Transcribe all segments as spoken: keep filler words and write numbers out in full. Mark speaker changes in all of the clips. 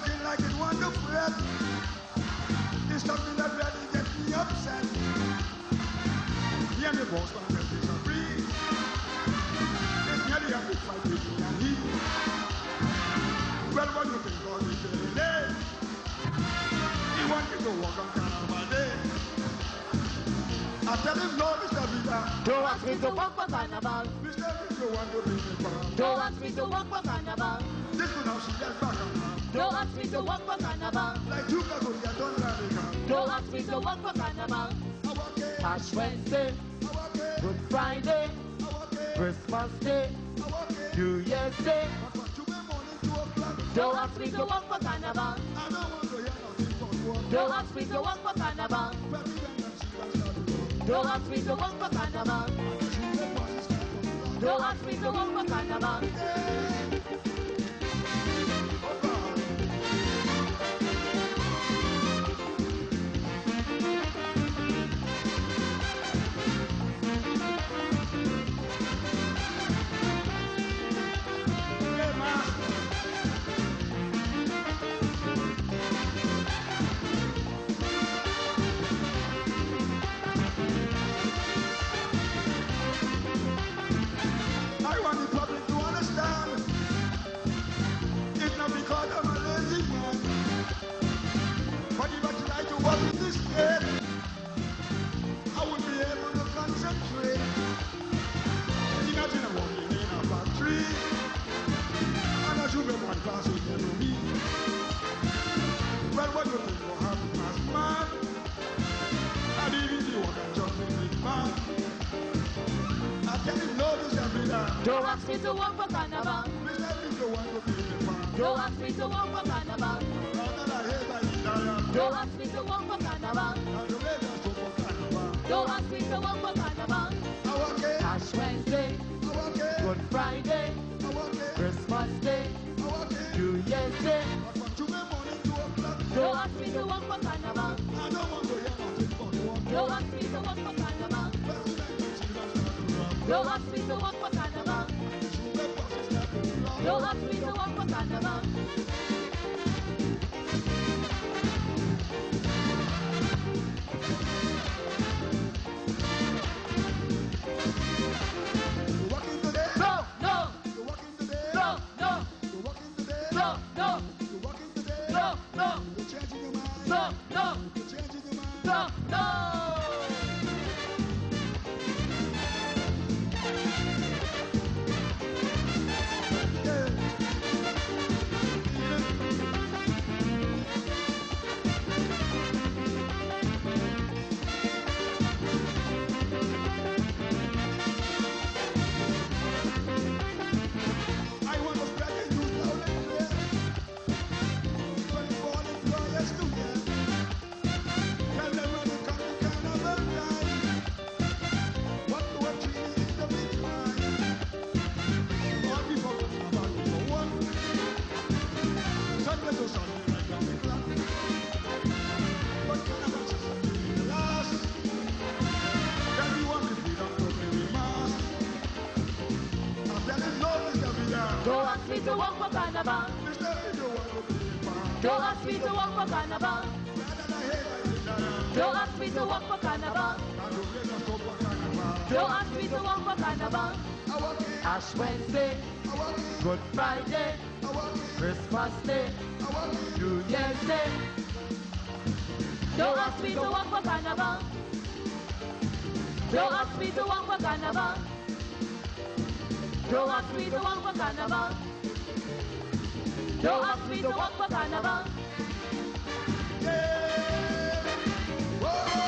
Speaker 1: walking like it want to fret. It's something that really gets me upset. Me and the boss man will disagree. It's nearly a big fight with me and he. Well, what do you think of me today? He wanted to walk on Carnival Day. I tell him, no, Mister Vida,
Speaker 2: don't ask me to walk for Carnival.
Speaker 1: Mister Vida, want to bring me back.
Speaker 2: Don't ask me to walk for Carnival.
Speaker 1: This could now see us back on.
Speaker 2: Don't ask me to walk for Carnival.
Speaker 1: Like you can go get on Radical.
Speaker 2: Don't ask me to walk for Carnival.
Speaker 1: Okay.
Speaker 2: Ash Wednesday,
Speaker 1: Okay.
Speaker 2: Good Friday,
Speaker 1: Okay.
Speaker 2: Christmas Day,
Speaker 1: Okay.
Speaker 2: New Year's Day.
Speaker 1: But for two morning, two o'clock.
Speaker 2: Don't ask me to walk for Carnival.
Speaker 1: I don't want to hear nothing but what.
Speaker 2: Don't ask me to walk for Carnival. Don't ask me to walk for Carnival. Don't ask me to walk for Carnival. Don't ask me to walk for Carnival. Don't ask me to walk for Carnival. Don't ask me to walk for Carnival. Don't ask me to walk for Carnival. Ash Wednesday, Good Friday, Christmas Day, New Year's Day. Don't ask me to walk for Carnival. Don't ask me to walk for Carnival. Don't ask me to walk for Carnival. Don't ask me to walk for Carnival. No, no. No, no. No, no. No, no. No, no. No, no. Don't ask me to walk for Carnival. Don't ask me to walk for Carnival. Don't ask me to walk for Carnival. Don't ask me to walk for Carnival. Ash Wednesday, Good Friday, Christmas Day, New Year's Day. Don't ask me to walk for Carnival. Don't ask me to walk for Carnival. Don't ask me to walk for Carnival. Don't ask me to walk for Carnival. Yeah. Whoa.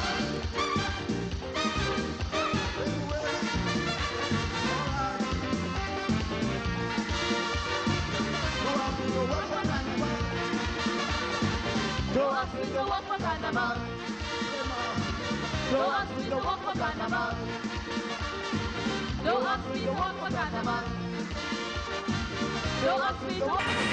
Speaker 2: Don't ask me to walk for Carnival. Don't ask me to walk for Carnival. Don't ask me to walk for Carnival. Don't ask me to walk for Carnival.